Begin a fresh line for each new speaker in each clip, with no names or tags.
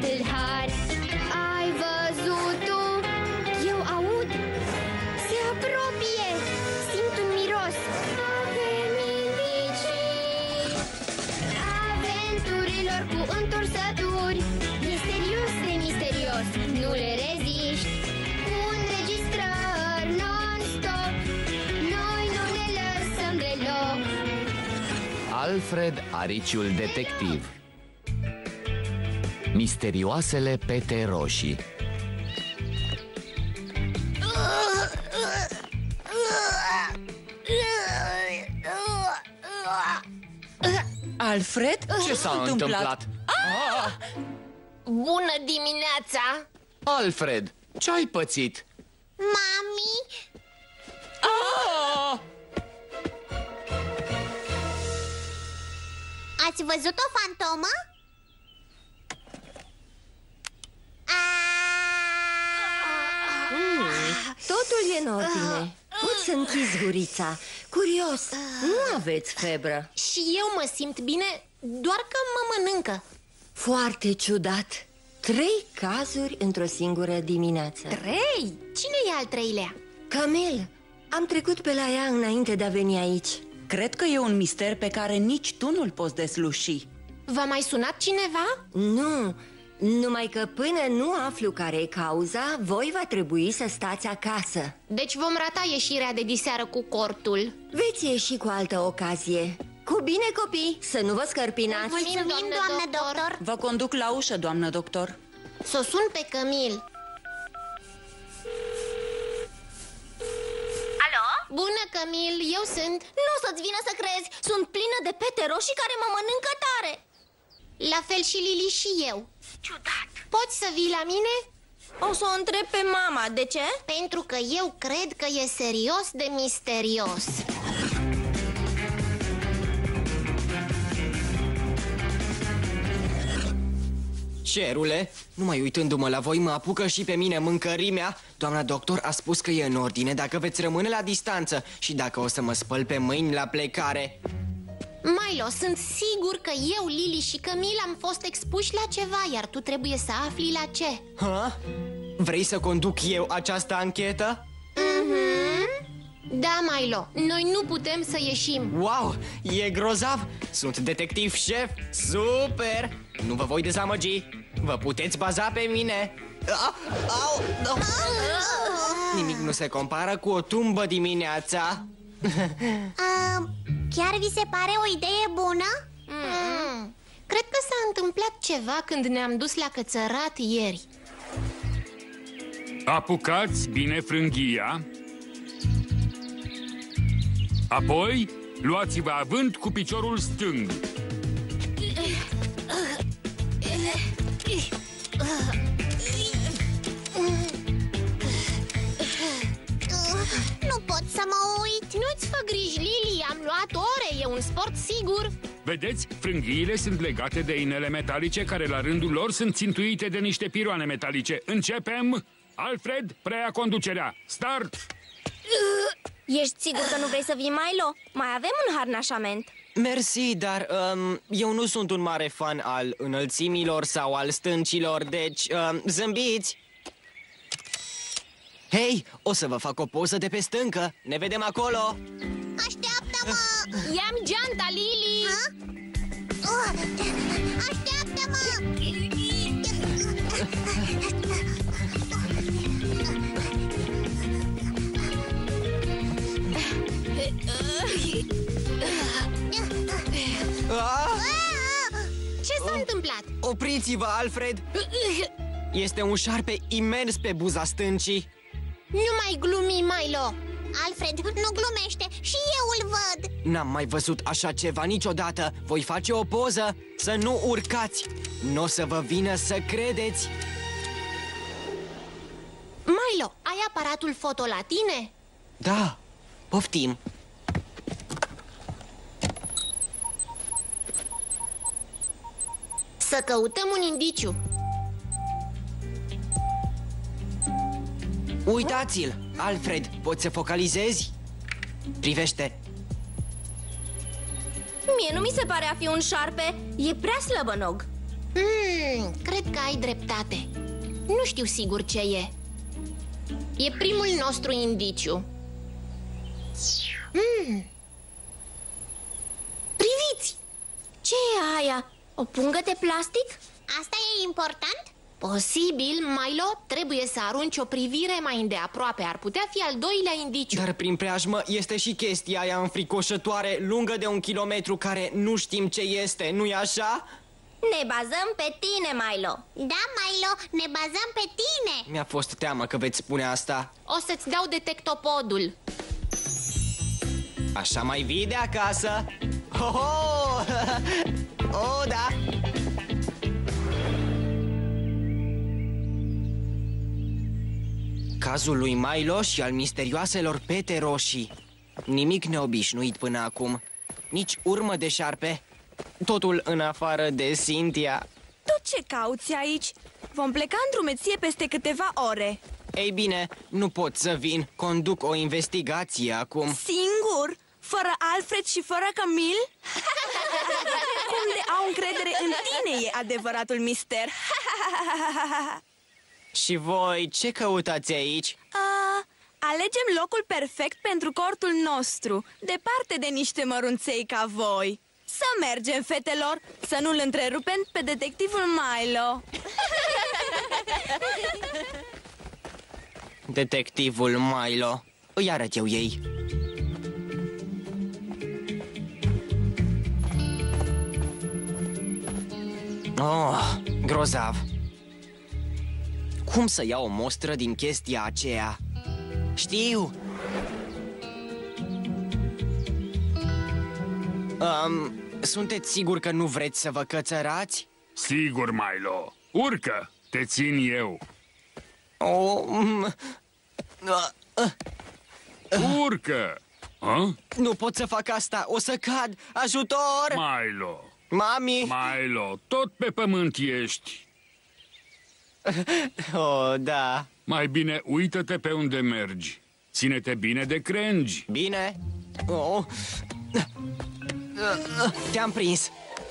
tâlhar. Ai văzut-o? Eu aud. Se apropie. Simt un miros. Avem indicii aventurilor cu întorsături. Misterios de misterios, nu le reziști. Cu înregistrări non-stop, noi nu ne lăsăm deloc.
Alfred, ariciul detectiv. Misterioasele pete roșii.
Alfred?
Ce s-a întâmplat?
Bună dimineața!
Alfred, ce-ai pățit?
Mami? Ați văzut o fantomă?
Totul e în ordine. Poți să închizi gurița. Curios, nu aveți febră.
Și eu mă simt bine, doar că mă mănâncă.
Foarte ciudat. 3 cazuri într-o singură dimineață.
3? Cine e al treilea?
Camel, am trecut pe la ea înainte de a veni aici.
Cred că e un mister pe care nici tu nu-l poți desluși.
V-a mai sunat cineva?
Nu, numai că până nu aflu care e cauza, voi va trebui să stați acasă.
Deci vom rata ieșirea de diseară cu cortul.
Veți ieși cu altă ocazie. Cu bine, copii, să nu vă scărpinați.
Mulțumim, doamnă doctor.
Vă conduc la ușă, doamnă doctor.
S-o sun pe Camil.
Alo?
Bună, Camil, eu sunt.
Nu o să-ți vină să crezi. Sunt plină de pete roșii care mă mănâncă tare.
La fel și Lili și eu.
Ciudat.
Poți să vii la mine?
O să o întreb pe mama. De ce?
Pentru că eu cred că e serios de misterios.
Cerule, numai uitându-mă la voi, mă apucă și pe mine mâncărimea. Doamna doctor a spus că e în ordine dacă veți rămâne la distanță și dacă o să mă spăl pe mâini la plecare.
Milo, sunt sigur că eu, Lili și Camil am fost expuși la ceva, iar tu trebuie să afli la ce.
Ha? Vrei să conduc eu această anchetă?
Da, Milo, noi nu putem să ieșim.
Wow, e grozav! Sunt detectiv șef, super! Nu vă voi dezamăgi, vă puteți baza pe mine. Nimic nu se compară cu o tumbă dimineața.
Chiar vi se pare o idee bună? Cred că s-a întâmplat ceva când ne-am dus la cățărat ieri.
Apucați bine frânghia. Apoi, luați-vă avânt cu piciorul stâng.
Nu pot să mă uit. Nu-ți fă griji, Lili, am luat ore, e un sport sigur.
Vedeți, frânghiile sunt legate de inele metalice care la rândul lor sunt țintuite de niște piroane metalice. Începem! Alfred, preia conducerea. Start!
Ești sigur că nu vrei să vii, Milo? Mai avem un harnașament.
Mersi, dar eu nu sunt un mare fan al înălțimilor sau al stâncilor, deci zâmbiți! Hei, o să vă fac o poză de pe stâncă. Ne vedem acolo!
Așteaptă-mă! Ia-mi geanta, Lili! Așteaptă-mă! Ce s-a întâmplat?
Opriți-vă, Alfred! Este un șarpe imens pe buza stâncii.
Nu mai glumi, Milo! Alfred, nu glumește, și eu îl văd!
N-am mai văzut așa ceva niciodată. Voi face o poză, să nu urcați. N-o să vă vină să credeți.
Milo, ai aparatul foto la tine?
Da, poftim.
Să căutăm un indiciu.
Uitați-l, Alfred, poți să focalizezi? Privește.
Mie nu mi se pare a fi un șarpe. E prea slăbănog.
Cred că ai dreptate. Nu știu sigur ce e. E primul nostru indiciu.
Priviți! Ce e aia? O pungă de plastic?
Asta e important? Posibil, Milo, trebuie să arunci o privire mai îndeaproape. Ar putea fi al doilea indiciu.
Dar prin preajmă este și chestia aia înfricoșătoare, lungă de 1 kilometru, care nu știm ce este, nu-i așa?
Ne bazăm pe tine, Milo.
Da, Milo, ne bazăm pe tine.
Mi-a fost teamă că veți spune asta.
O să-ți dau detectopodul.
Așa mai vii de acasă? Ho-ho! Oh, da! Cazul lui Milo și al misterioaselor pete roșii. Nimic neobișnuit până acum. Nici urmă de șarpe. Totul în afară de Cynthia.
Tot ce cauți aici? Vom pleca în drumeție peste câteva ore.
Ei bine, nu pot să vin. Conduc o investigație acum.
Singur? Fără Alfred și fără Camille? Cum de au încredere în tine e adevăratul mister.
Și voi, ce căutați aici?
Alegem locul perfect pentru cortul nostru, departe de niște mărunței ca voi. Să mergem, fetelor, să nu-l întrerupem pe detectivul Milo.
Detectivul Milo. Îi arăt eu ei. Oh, grozav. Cum să iau o mostră din chestia aceea? Știu! Sunteți siguri că nu vreți să vă cățărați?
Sigur, Milo. Urcă! Te țin eu. Urcă!
Nu pot să fac asta, o să cad! Ajutor!
Milo!
Mami!
Milo, tot pe pământ ești.
Oh, da.
Mai bine uită-te pe unde mergi. Ține-te bine de crengi.
Bine. Oh. Te-am prins.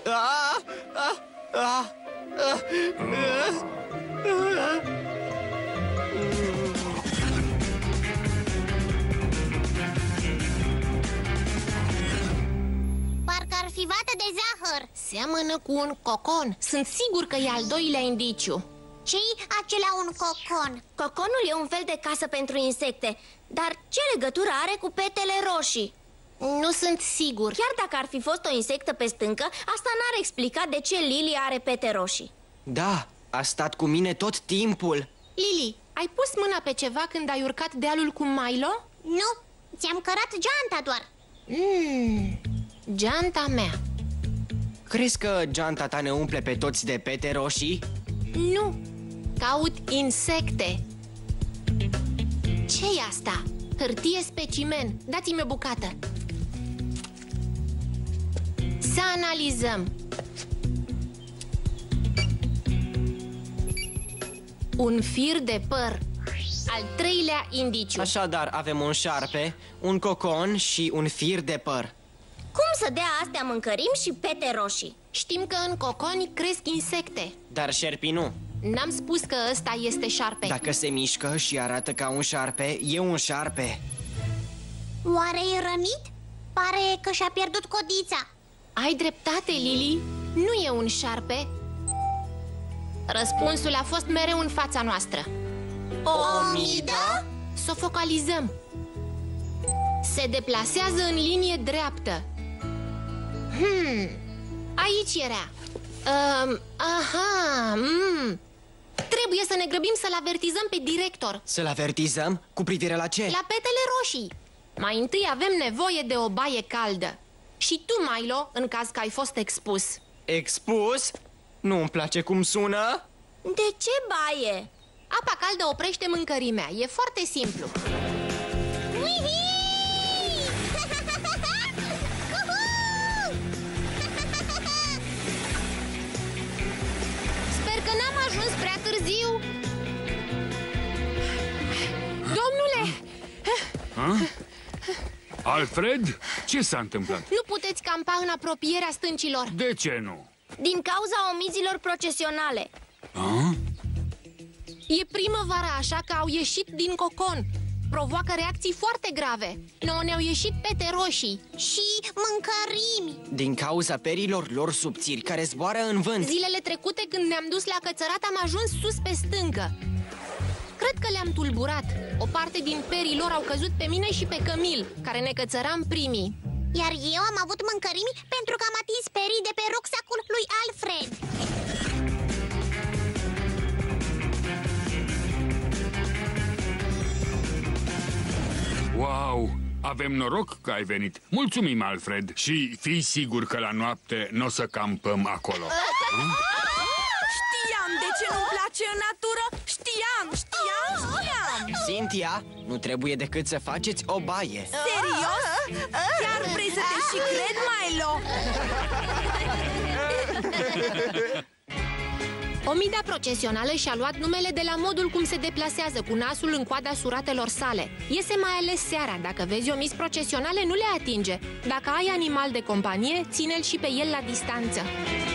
Parcă ar fi vată de zahăr. Seamănă cu un cocon. Sunt sigur că e al doilea indiciu. Ce-i acela un cocon?
Coconul e un fel de casă pentru insecte. Dar ce legătură are cu petele roșii?
Nu sunt sigur.
Chiar dacă ar fi fost o insectă pe stâncă, asta n-ar explica de ce Lily are pete roșii.
Da, a stat cu mine tot timpul.
Lily, ai pus mâna pe ceva când ai urcat dealul cu Milo? Nu, ți-am cărat geanta doar. Geanta mea.
Crezi că geanta ta ne umple pe toți de pete roșii?
Nu, caut insecte. Ce-i asta? Hârtie specimen. Dați-mi o bucată. Să analizăm. Un fir de păr. Al treilea indiciu.
Așadar, avem un șarpe, un cocon și un fir de păr.
Cum să dea astea mâncărim și pete roșii?
Știm că în coconi cresc insecte.
Dar șerpii nu.
N-am spus că ăsta este șarpe.
Dacă se mișcă și arată ca un șarpe, e un șarpe.
Oare e rănit? Pare că și-a pierdut codița. Ai dreptate, Lily. Nu e un șarpe. Răspunsul a fost mereu în fața noastră.
O midă?
Să o focalizăm. Se deplasează în linie dreaptă. Aici era. Trebuie să ne grăbim să-l avertizăm pe director.
Să-l avertizăm? Cu privire la ce?
La petele roșii. Mai întâi avem nevoie de o baie caldă. Și tu, Milo, în caz că ai fost expus.
Expus? Nu-mi place cum sună.
De ce baie?
Apa caldă oprește mâncărimea. E foarte simplu. Sper că n-am ajuns prea târziu. Domnule!
Alfred? Ce s-a întâmplat?
Nu puteți campa în apropierea stâncilor.
De ce nu?
Din cauza omizilor procesionale.
E primăvară, așa că au ieșit din cocon. Provoacă reacții foarte grave. Nouă ne-au ieșit pete roșii
Și mâncărimi.
Din cauza perilor lor subțiri care zboară în vânt.
Zilele trecute, când ne-am dus la cățărat, am ajuns sus pe stâncă. Cred că le-am tulburat. O parte din perii lor au căzut pe mine și pe Camil, care ne cățăram primii.
Iar eu am avut mâncărimi pentru că am atins perii de pe rucsacul lui Alfred.
Wow! Avem noroc că ai venit. Mulțumim, Alfred. Și fii sigur că la noapte n-o să campăm acolo.
Știam de ce nu-mi place în natură. Știam.
Cynthia, nu trebuie decât să faceți o baie.
Serios? Chiar vrei să te și cred, Milo?
Omida procesională și-a luat numele de la modul cum se deplasează, cu nasul în coada suratelor sale. Iese mai ales seara. Dacă vezi omizi procesionale, nu le atinge. Dacă ai animal de companie, ține-l și pe el la distanță.